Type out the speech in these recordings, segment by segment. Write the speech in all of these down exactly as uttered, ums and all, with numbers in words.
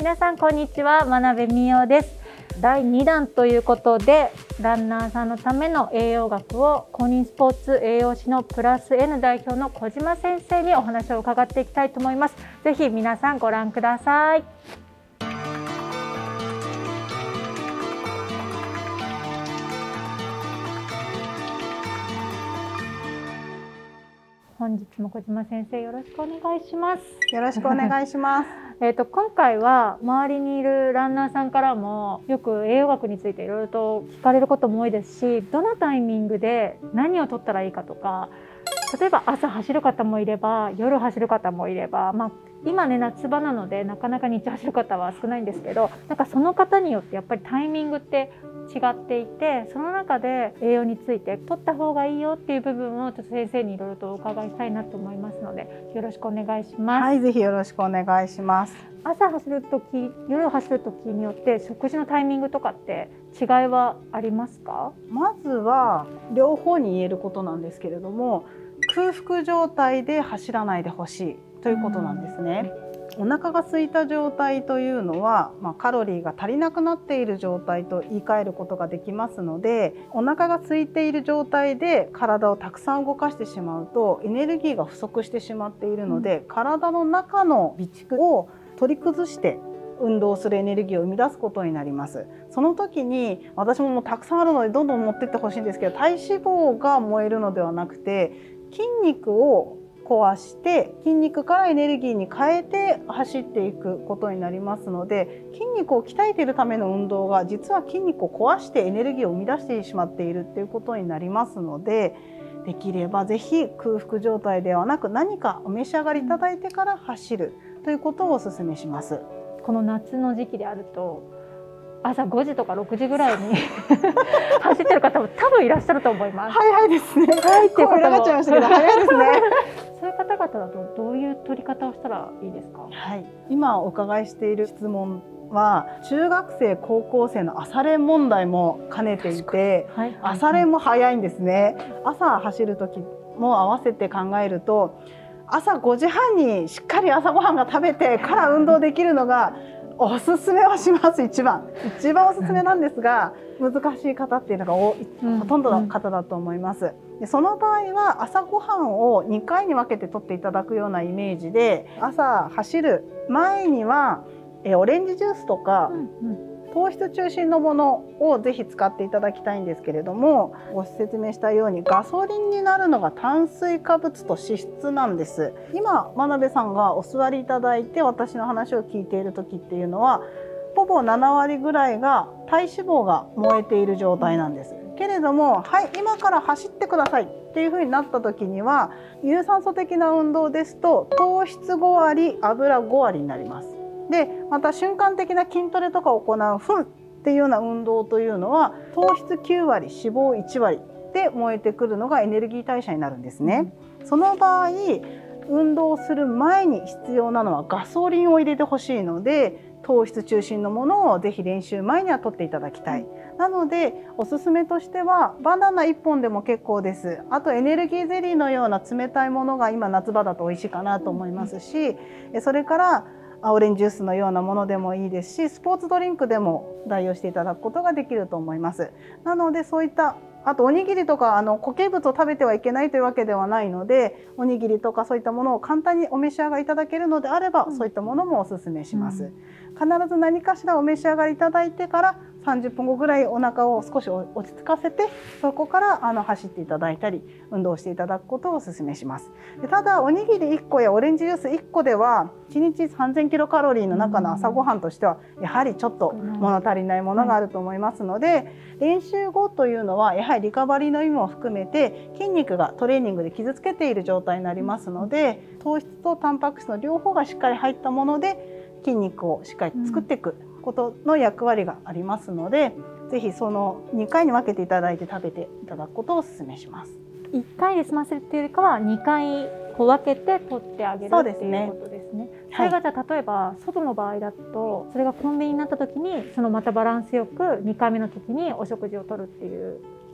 皆さんこんにちは、真鍋美代です。だいにだんということで、ランナーさんのための栄養学を公認スポーツ栄養士のプラス N 代表の小島先生にお話を伺っていきたいと思います。ぜひ皆さんご覧ください。本日も小島先生、よろしくお願いします。 よろしくお願いします。 えと今回は周りにいるランナーさんからもよく栄養学についていろいろと聞かれることも多いですし、どのタイミングで何を取ったらいいかとか、例えば朝走る方もいれば夜走る方もいれば、まあ、今ね夏場なのでなかなか日中走る方は少ないんですけど、なんかその方によってやっぱりタイミングって違っていて、その中で栄養について取った方がいいよっていう部分をちょっと先生にいろいろとお伺いしたいなと思いますので、よろしくお願いします。 はい、ぜひよろしくお願いします。 朝走るとき、夜走るときによって食事のタイミングとかって違いはありますか？ まずは両方に言えることなんですけれども、空腹状態で走らないでほしいということなんですね。お腹が空いた状態というのは、まあ、カロリーが足りなくなっている状態と言い換えることができますので、お腹が空いている状態で体をたくさん動かしてしまうとエネルギーが不足してしまっているので、体の中の備蓄を取り崩して運動するエネルギーを生み出すことになります。その時に私ももうたくさんあるのでどんどん持ってってほしいんですけど、体脂肪が燃えるのではなくて筋肉を壊して筋肉からエネルギーに変えて走っていくことになりますので、筋肉を鍛えているための運動が実は筋肉を壊してエネルギーを生み出してしまっているっていうことになりますので、できればぜひ空腹状態ではなく何かお召し上がりいただいてから走るということをお勧めします。 この夏の時期であると朝ごじとかろくじぐらいに走ってる方も多分いらっしゃると思います。 早いですね。 はいっていう方もがっちゃいましたけど早いですね。 そういう方々だとどういう取り方をしたらいいですか？ はい、今お伺いしている質問は中学生高校生の朝練問題も兼ねていて、はいはいはい、朝練も早いんですね。朝走る時も合わせて考えると、朝ごじはんにしっかり朝ごはんが食べてから運動できるのがおすすめはします。一番一番おすすめなんですが、難しい方っていうのがほとんどの方だと思います。でその場合は朝ごはんをにかいに分けて取っていただくようなイメージで、朝走る前にはえオレンジジュースとか、うんうん糖質中心のものをぜひ使っていただきたいんですけれども、ご説明したようにガソリンになるのが炭水化物と脂質なんです。今真鍋さんがお座りいただいて私の話を聞いている時っていうのはほぼななわりぐらいが体脂肪が燃えている状態なんですけれども、はい今から走ってくださいっていう風になった時には、有酸素的な運動ですと糖質ごわり油ごわりになります。でまた瞬間的な筋トレとかを行うフンっていうような運動というのは糖質きゅうわり脂肪いちわりで燃えてくるのがエネルギー代謝になるんですね。その場合運動する前に必要なのはガソリンを入れてほしいので、糖質中心のものをぜひ練習前には取っていただきたい。なのでおすすめとしてはバナナいっぽんでも結構です。あとエネルギーゼリーのような冷たいものが今夏場だと美味しいかなと思いますし、それからオレンジジュースのようなものでもいいですし、スポーツドリンクでも代用していただくことができると思います。なのでそういった、あとおにぎりとかあの固形物を食べてはいけないというわけではないので、おにぎりとかそういったものを簡単にお召し上がりいただけるのであれば、うん、そういったものもおすすめします。うん、必ず何かしらお召し上がりいただいてからさんじゅっぷんごぐらいお腹を少し落ち着かせて、そこからあの走っていただいたり運動していただくことをお勧めします。でただおにぎりいっこやオレンジジュースいっこではいちにちさんぜんキロカロリーの中の朝ごはんとしてはやはりちょっと物足りないものがあると思いますので、練習後というのはやはりリカバリーの意味も含めて筋肉がトレーニングで傷つけている状態になりますので、糖質とタンパク質の両方がしっかり入ったもので筋肉をしっかり作っていくことの役割がありますので、ぜひそのにかいに分けていただいて食べていただくことをお勧めします。 いっかいで済ませるというよりかはにかいこう分けて取ってあげるっていうことですね。それがじゃあ例えば外の場合だとそれがコンビニになった時にそのまたバランスよくにかいめの時にお食事をとるっていう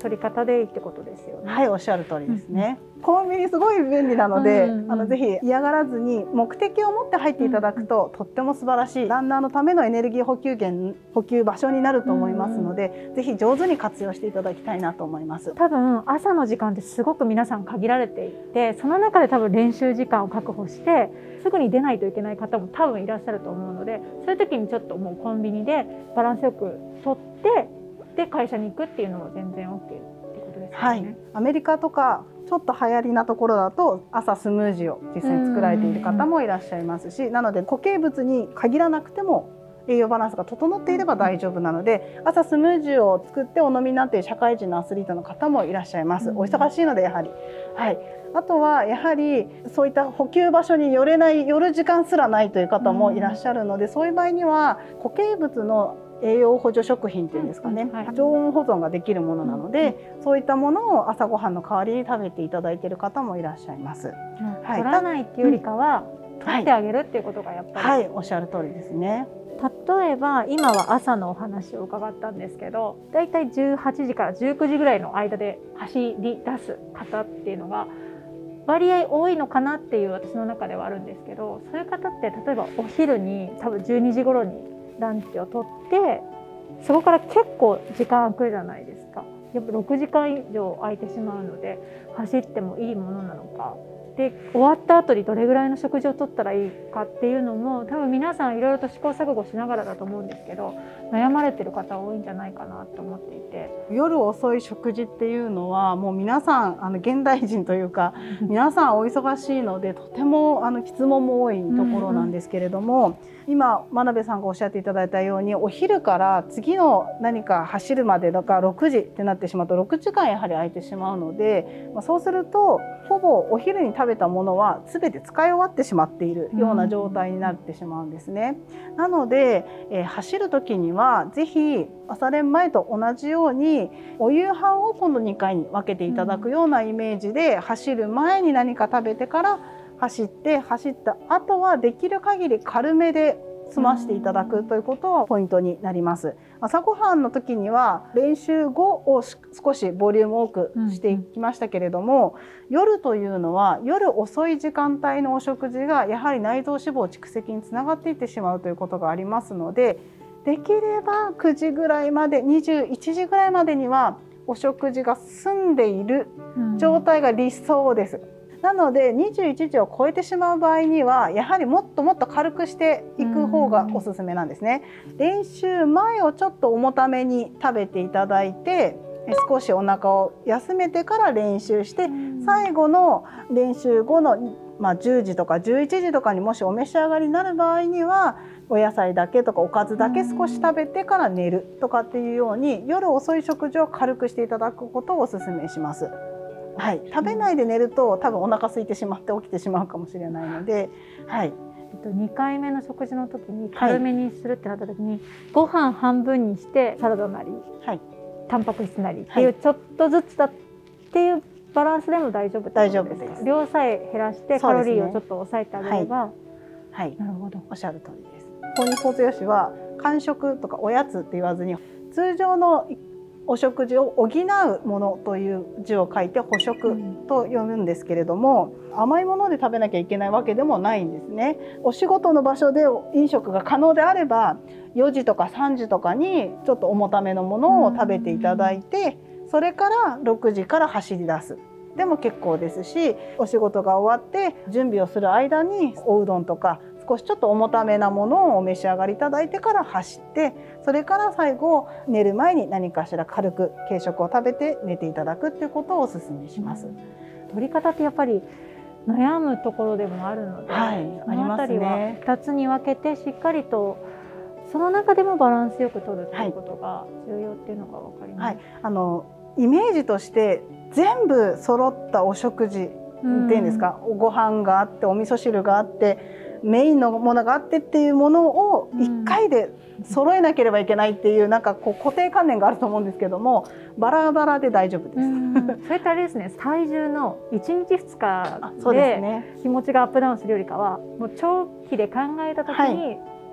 取り方でいいってことですよね。 はい、おっしゃる通りですね。うん、コンビニすごい便利なので、うんうん、あのぜひ嫌がらずに目的を持って入っていただくと、うん、とっても素晴らしいランナーのためのエネルギー補給源補給場所になると思いますので、うん、ぜひ上手に活用していただきたいなと思います。 多分朝の時間ってすごく皆さん限られていて、その中で多分練習時間を確保してすぐに出ないといけない方も多分いらっしゃると思うので、そういう時にちょっともうコンビニでバランスよくとってで会社に行くっていうのは全然 オーケー ってことですよね。 はい、アメリカとかちょっと流行りなところだと朝スムージーを実際に作られている方もいらっしゃいますし、なので固形物に限らなくても栄養バランスが整っていれば大丈夫なので、朝スムージーを作ってお飲みになっている社会人のアスリートの方もいらっしゃいます。お忙しいのでやはり、はい、あとはやはりそういった補給場所に寄れない寄る時間すらないという方もいらっしゃるので、そういう場合には固形物の栄養補助食品っていうんですかね、はい、常温保存ができるものなので、うん、そういったものを朝ごはんの代わりに食べていただいている方もいらっしゃいます。うん、はい、取らないっていうよりかは、うん、取ってあげるっていうことがやっぱり、はいはい、おっしゃる通りですね。 例えば今は朝のお話を伺ったんですけど、だいたいじゅうはちじからじゅうくじぐらいの間で走り出す方っていうのが割合多いのかなっていう私の中ではあるんですけど、そういう方って例えばお昼に多分じゅうにじ頃にランチをとってそこから結構時間空くじゃないですか。やっぱろくじかん以上空いてしまうので走ってもいいものなのかで、終わった後にどれぐらいの食事をとったらいいかっていうのも多分皆さんいろいろと試行錯誤しながらだと思うんですけど、悩まれてる方多いんじゃないかなと思っていて、 夜遅い食事っていうのはもう皆さんあの現代人というか皆さんお忙しいのでとてもあの質問も多いところなんですけれども、うんうん、今真鍋さんがおっしゃっていただいたようにお昼から次の何か走るまでだからろくじってなってしまうとろくじかんやはり空いてしまうので、まあ、そうするとほぼお昼に食べたものは全て使い終わってしまっているような状態になってしまうんですね。うん、なので、えー、走る時にはぜひ朝練前と同じようにお夕飯を今度にかいに分けていただくようなイメージで、走る前に何か食べてから走って走った後はできる限り軽めで済ましていただくということがポイントになります。朝ごはんの時には練習後を少しボリューム多くしていきましたけれども、うん、夜というのは夜遅い時間帯のお食事がやはり内臓脂肪蓄積につながっていってしまうということがありますので、できればくじぐらいまでにじゅういちじぐらいまでにはお食事が済んでいる状態が理想です。うん、なのでにじゅういちじを超えてしまう場合にはやはりもっともっと軽くしていく方がおすすめなんですね。練習前をちょっと重ために食べていただいて少しお腹を休めてから練習して、最後の練習後の、まあ、じゅうじとかじゅういちじとかにもしお召し上がりになる場合にはお野菜だけとかおかずだけ少し食べてから寝るとかっていうように夜遅い食事を軽くしていただくことをおすすめします。はい、食べないで寝ると多分お腹空いてしまって起きてしまうかもしれないので、はい、 えっと、にかいめの食事の時に軽めにするってなった時に、はい、ご飯半分にしてサラダなり、はい、タンパク質なりっていうちょっとずつだっていうバランスでも大丈夫ですか？ 大丈夫です。 量さえ減らしてカロリーをちょっと抑えてあげれば、ね、 はい、なるほど、おっしゃる通りです。公認スポーツ用紙は間食とかおやつって言わずに通常のお食事を補うものという字を書いて補食と読むんですけれども、甘いもので食べなきゃいけないわけでもないんですね。お仕事の場所で飲食が可能であればよじとかさんじとかにちょっと重ためのものを食べていただいて、それからろくじから走り出すでも結構ですし、お仕事が終わって準備をする間におうどんとか少しちょっと重ためなものをお召し上がりいただいてから走って、それから最後寝る前に何かしら軽く軽食を食べて寝ていただくっていうことをお勧めします。 取り方ってやっぱり悩むところでもあるので、はい、そのあたりはふたつに分けてしっかりとその中でもバランスよく取るっていうことが重要っていうのが分かります。はい、 あのイメージとして全部揃ったお食事っていうんですか、うん、ご飯があってお味噌汁があってメインのものがあってっていうものをいっかいで揃えなければいけないっていうなんかこう固定観念があると思うんですけども、バラバラで大丈夫です。 それってあれですね、体重のいちにちふつかで気持ちがアップダウンするよりかはもう長期で考えた時に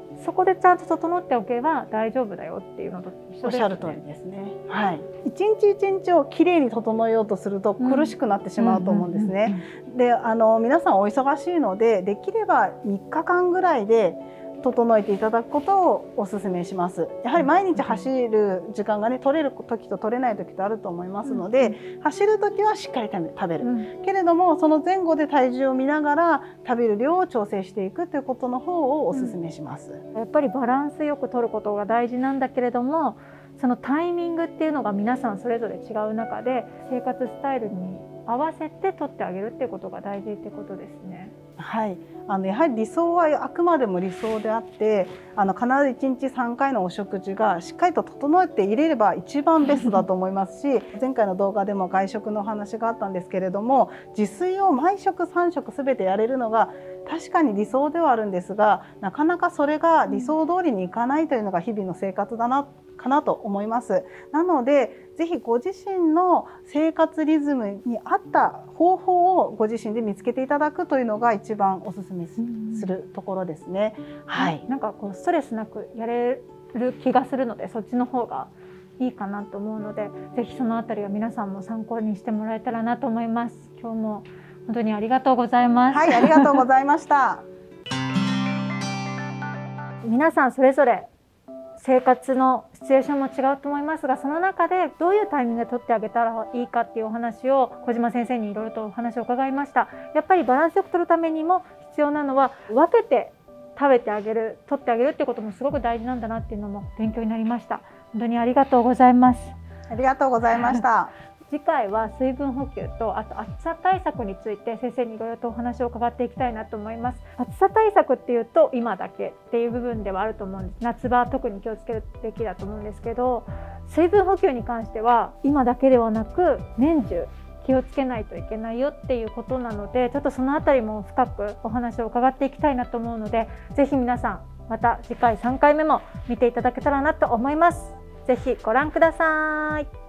そこでちゃんと整っておけば大丈夫だよっていうのと一緒ですね。 おっしゃる通りですね。はい。一日一日をきれいに整えようとすると苦しくなってしまうと思うんですね。で、あの皆さんお忙しいので、できればみっかかんぐらいで整えていただくことをお勧めします。やはり毎日走る時間がね、取れる時と取れない時とあると思いますので、うん、走る時はしっかり食べる、うん、けれどもその前後で体重を見ながら食べる量を調整していくということの方をお勧めします。 うん、やっぱりバランスよく取ることが大事なんだけれども、そのタイミングっていうのが皆さんそれぞれ違う中で生活スタイルに合わせて取ってあげるっていうことが大事ってことですね。 はい、あのやはり理想はあくまでも理想であって、あの必ずいちにちさんかいのお食事がしっかりと整えていれれば一番ベストだと思いますし前回の動画でも外食のお話があったんですけれども、自炊を毎食さん食すべてやれるのが確かに理想ではあるんですが、なかなかそれが理想通りにいかないというのが日々の生活だなかなと思います。なのでぜひご自身の生活リズムに合った方法をご自身で見つけていただくというのが一番おすすめするところですね。はい、 なんかこうストレスなくやれる気がするので、そっちの方がいいかなと思うので、ぜひそのあたりは皆さんも参考にしてもらえたらなと思います。今日も本当にありがとうございます。 はい、ありがとうございました。 皆さんそれぞれ生活のシチュエーションも違うと思いますが、その中でどういうタイミングで取ってあげたらいいかっていうお話を小島先生にいろいろとお話を伺いました。やっぱりバランスよく取るためにも必要なのは分けて食べてあげる、取ってあげるっていうこともすごく大事なんだなっていうのも勉強になりました。本当にありがとうございます。 ありがとうございました。 次回は水分補給とあと暑さ対策について先生にいろいろとお話を伺っていきたいなと思います。暑さ対策っていうと今だけっていう部分ではあると思うんです。夏場は特に気をつけるべきだと思うんですけど、水分補給に関しては今だけではなく年中気をつけないといけないよっていうことなので、ちょっとそのあたりも深くお話を伺っていきたいなと思うので、ぜひ皆さんまた次回さんかいめも見ていただけたらなと思います。ぜひご覧ください。